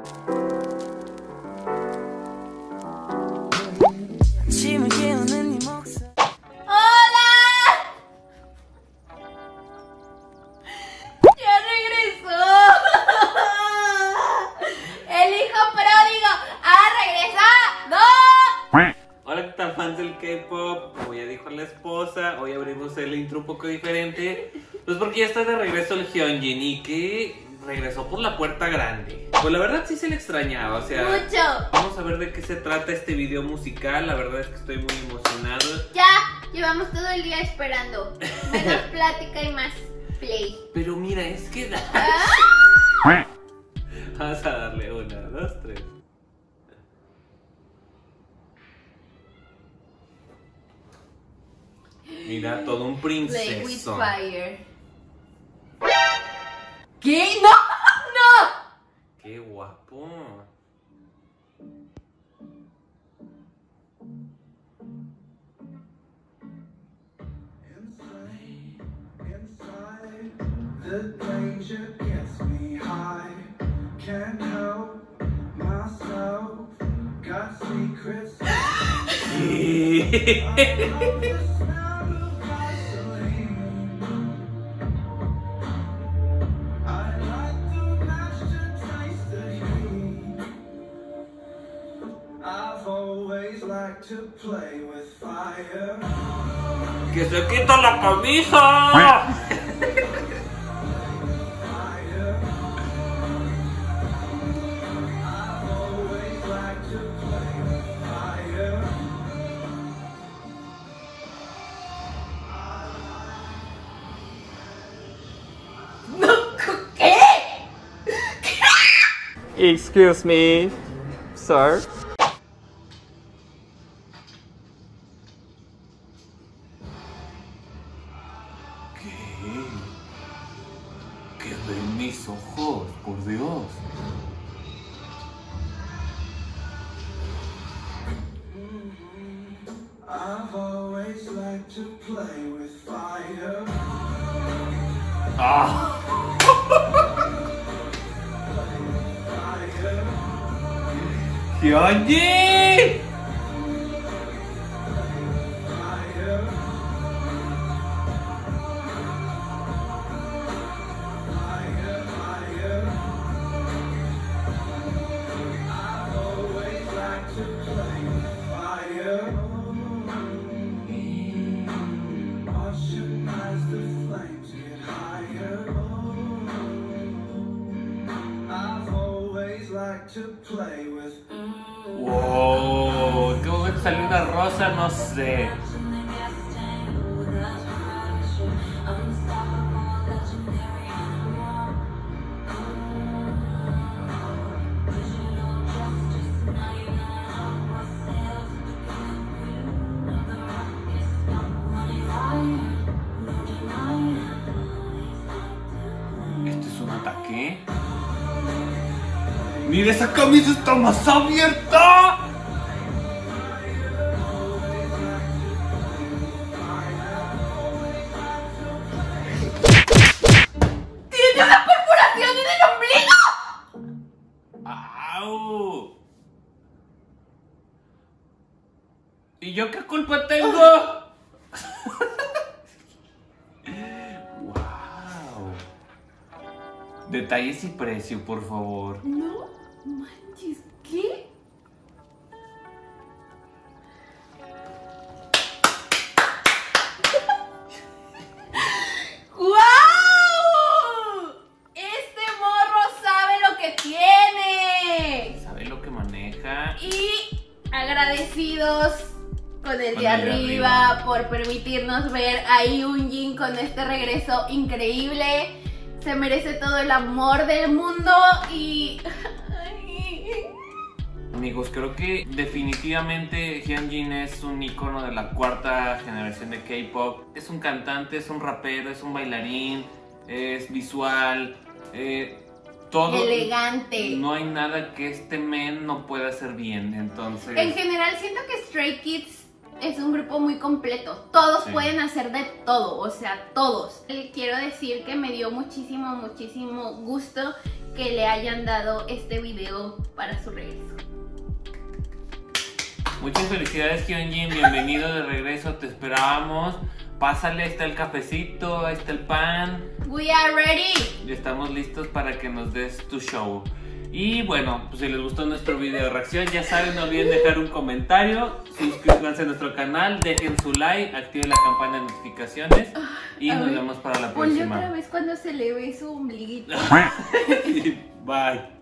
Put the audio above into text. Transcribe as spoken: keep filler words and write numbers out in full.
Como ya dijo la esposa, hoy abrimos el intro un poco diferente. Pues porque ya está de regreso el Hyunjin y que regresó por la puerta grande. Pues la verdad sí se le extrañaba, o sea, mucho. Vamos a ver de qué se trata este video musical. La verdad es que estoy muy emocionado. Ya, llevamos todo el día esperando. Menos plática y más play. Pero mira, es que da... ¿Ah? Vamos a darle una, dos, tres. Mira, todo un Play with princeso. fire. ¿Qué? ¡No! ¡No! ¡Qué guapo! The danger gets me high. Can't help myself. Got secrets. I've always liked to play with fire. ¡Que se quita la camisa! Excuse me, sir. ¿Qué? ¿Qué ven mis ojos? Por Dios. I've always liked to play with fire. ¡Ah! ¡Hyunjin! To play with. ¡Wow! ¿Cómo me salió una rosa? No sé. ¿Esto es un ataque? ¡Mira, esa camisa está más abierta! ¡Tiene una perforación en el ombligo! ¡Au! ¿Y yo qué culpa tengo? ¡Wow! Detalles y precio, por favor. No manches, ¿qué? ¡Guau! Este morro sabe lo que tiene. ¿Sabe lo que maneja? Y agradecidos con el Con de el de arriba, arriba por permitirnos ver a Hyunjin con este regreso increíble. Se merece todo el amor del mundo y... Amigos, creo que definitivamente Hyunjin es un icono de la cuarta generación de K-pop. Es un cantante, es un rapero, es un bailarín, es visual, eh, todo. elegante. No hay nada que este men no pueda hacer bien, entonces... En general siento que Stray Kids es un grupo muy completo. Todos Sí. pueden hacer de todo, o sea, todos. Eh, Quiero decir que me dio muchísimo, muchísimo gusto que le hayan dado este video para su regreso. Muchas felicidades, Hyunjin, bienvenido de regreso, te esperábamos. Pásale, ahí está el cafecito, ahí está el pan. We are ready. Y estamos listos para que nos des tu show. Y bueno, pues si les gustó nuestro video de reacción, ya saben, no olviden dejar un comentario, suscríbanse a nuestro canal, dejen su like, activen la campana de notificaciones y A nos ver, vemos para la Ponle otra próxima. vez cuando se le ve su ombliguito. Bye.